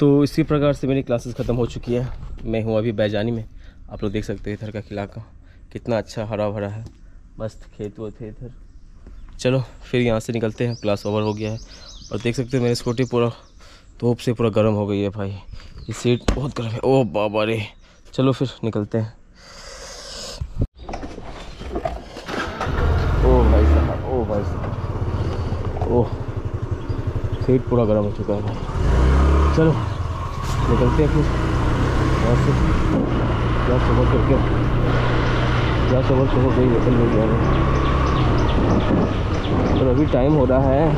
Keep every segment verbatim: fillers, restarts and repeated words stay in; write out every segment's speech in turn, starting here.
तो इसी प्रकार से मेरी क्लासेस ख़त्म हो चुकी है। मैं हूँ अभी बैजानी में। आप लोग देख सकते हैं इधर का इलाका कितना अच्छा हरा भरा है, मस्त खेत वो थे इधर। चलो फिर यहाँ से निकलते हैं, क्लास ओवर हो गया है। और देख सकते हैं मेरी स्कूटी पूरा धूप से पूरा गर्म हो गई है भाई, ये सीट बहुत गर्म है। ओ बाबा रे, चलो फिर निकलते हैं। ओ भाई साहब, ओ भाई साहब, ओह सीट पूरा गर्म हो चुका है भाई। चलो निकलते हैं फिर यहाँ से। क्या सफ़र करके क्या सफ़र तो हो गई, निकल गई यार। और अभी टाइम हो रहा है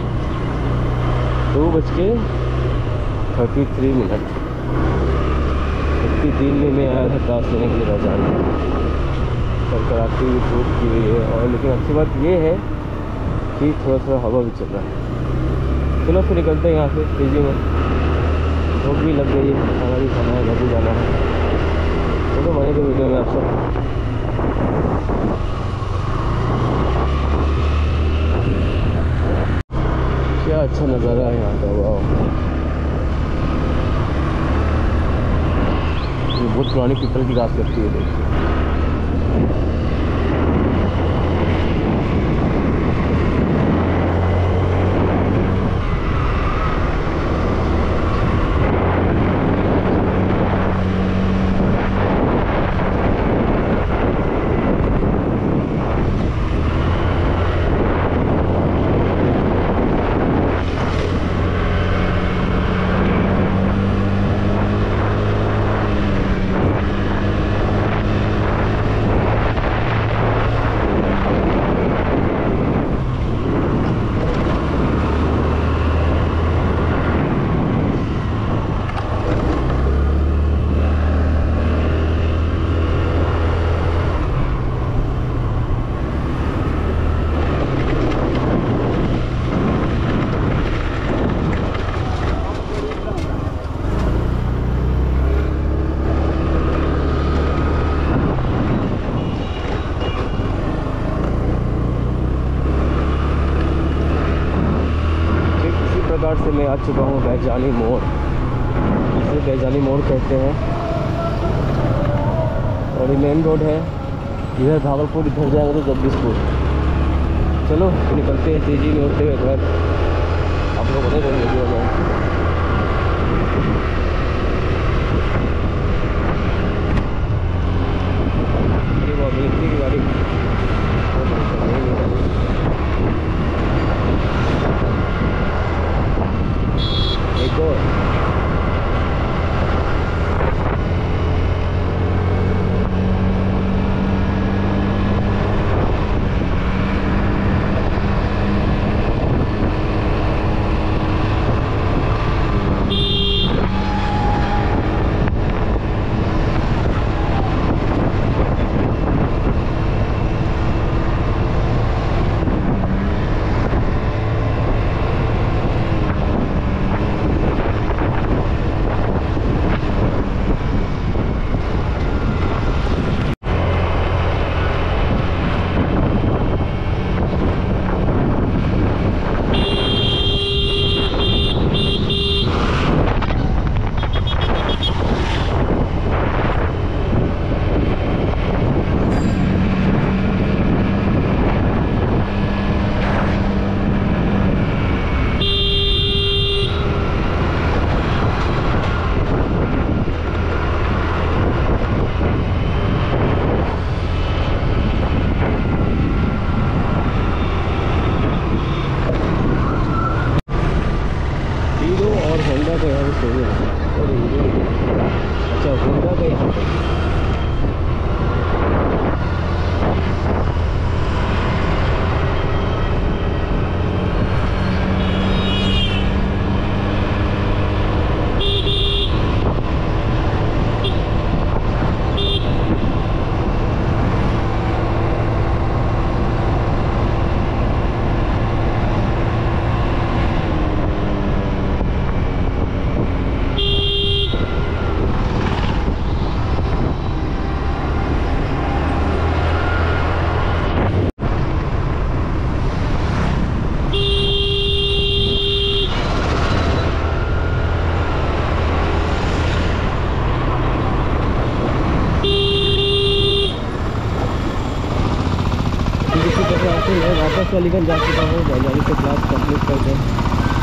दो बज के थर्टी थ्री मिनट। इतनी दिन में मैं आया था क्लास लेने के लिए बैजानी, करकराती हुई धूप की हुई है। और लेकिन अच्छी बात ये है कि थोड़ा थोड़ा हवा भी चल रहा है। चलो फिर निकलते हैं यहाँ से तेजी में, भूख भी लग गई है, खाना भी खाना है, घर भी जाना है। चलो मजे के वीडियो में आप सब। क्या अच्छा नज़ारा है यहाँ का, वाह। ये बहुत पुरानी पीपल की घास लगती है, देखिए। से मैं आ चुका हूँ बेजानी मोड़, इसे बेजानी मोड़ कहते हैं। और ये मेन रोड है, इधर भागलपुर, इधर जाएंगे तो जगदीशपुर। चलो निकलते हैं तेजी में होते हुए घर। आप लोग बने रहे वीडियो में। वो अभी इतनी गाड़ी एक और अच्छा होंडा का यहाँ पर अलीगंज जा चुका हूँ, बैजानी से क्लास कंप्लीट कर दें।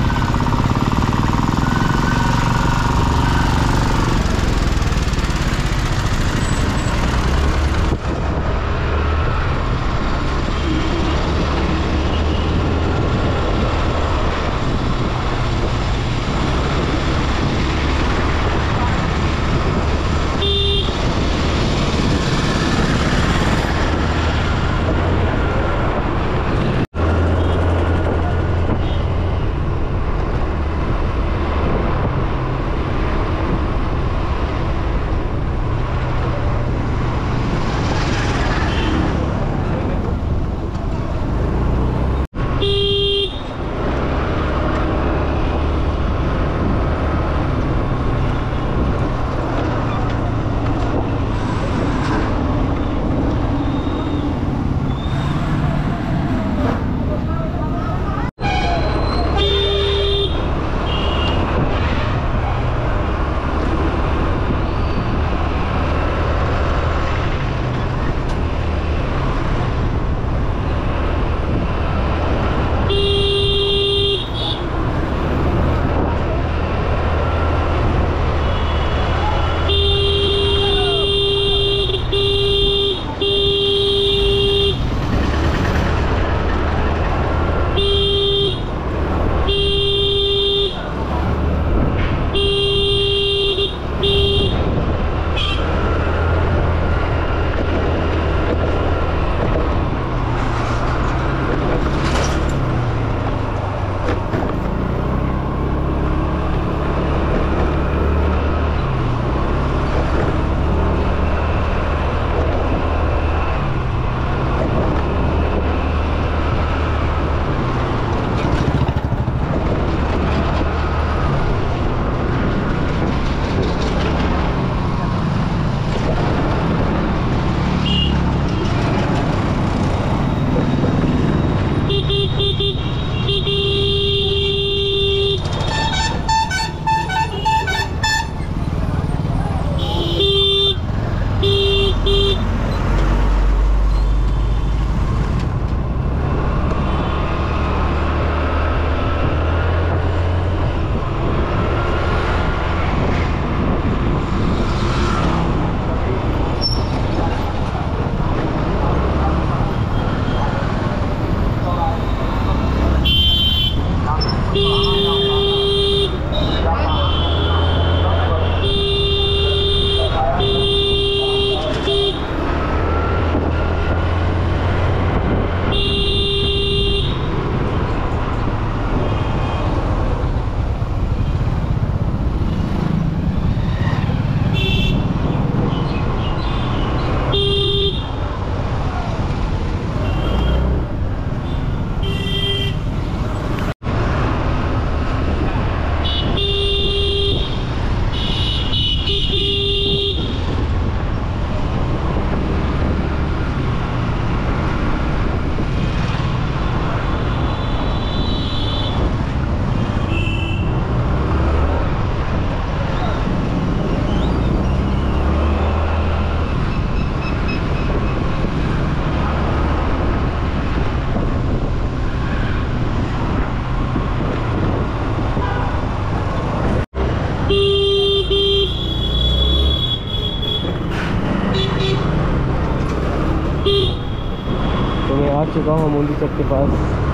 आ चुका हूँ मूली चक के पास।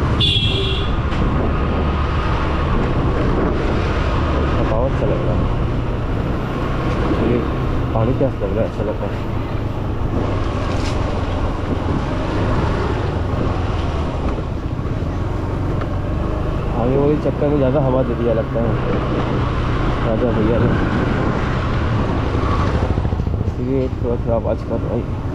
थकावट सा लग रहा है, चलिए पानी प्यास लग रहा है, अच्छा लग रहा है। आगे वही चक्कर में ज़्यादा हवा दे दिया लगता है राजा भैया ने, इसलिए थोड़ा थोड़ा आवाज़ कर रहा है।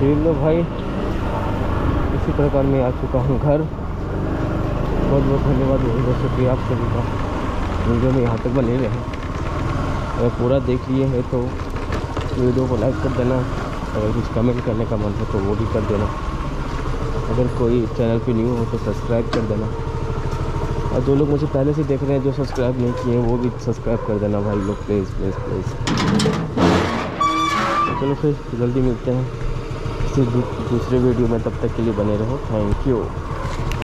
फिर लो भाई, इसी प्रकार मैं आ चुका हूँ घर। बहुत बहुत धन्यवाद, बहुत बहुत शुक्रिया आप सभी का, वीडियो में यहाँ तक बने रहे। अगर पूरा देख लिए हैं तो वीडियो को लाइक कर देना, अगर कुछ कमेंट करने का मन हो तो वो भी कर देना, अगर कोई चैनल पे न्यू हो तो सब्सक्राइब कर देना, और जो लोग मुझे पहले से देख रहे हैं जो सब्सक्राइब नहीं किए हैं वो भी सब्सक्राइब कर देना भाई लोग, प्लीज़ प्लीज़ प्लीज़। चलो फिर जल्दी मिलते हैं किसी दूसरे वीडियो में, तब तक के लिए बने रहो। Thank you.